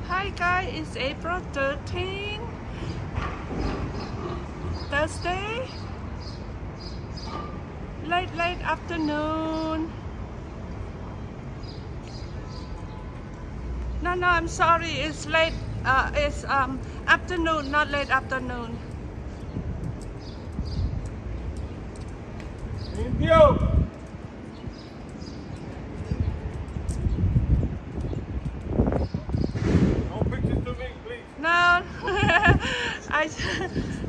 Hi guys, it's April 13th, Thursday, late afternoon. No, I'm sorry, it's late, it's afternoon, not late afternoon. Limpio! No pictures to me, please. No, I